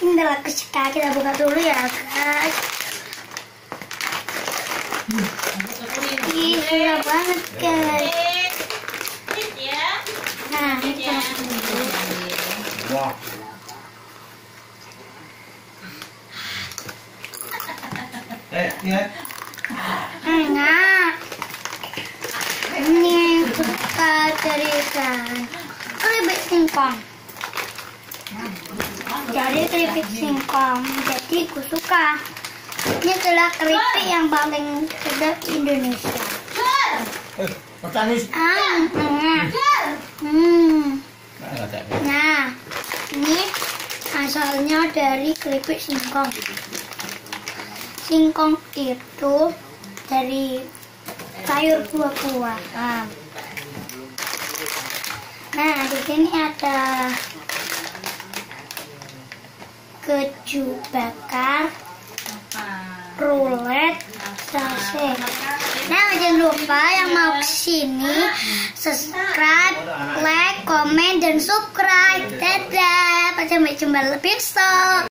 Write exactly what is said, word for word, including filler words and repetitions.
Ini adalah kesukaan, kita buka dulu ya guys. Ih, susah banget guys. Nah, ini kita masuk dulu. Wah. Eh, ya. Nah, ini kita carikan keripik singkong. Jadi keripik singkong, jadi gue suka. Ini adalah keripik yang paling sedap di Indonesia. Eh, pertanis. Ah, nah, hmm. Nah, Nah, ini asalnya dari keripik singkong. Singkong itu dari sayur buah-buahan. Nah, di sini ada keju bakar, rulet, sausage. Nah, jangan lupa yang mau kesini subscribe, like, komen, dan subscribe. Dadah, sampai jumpa besok.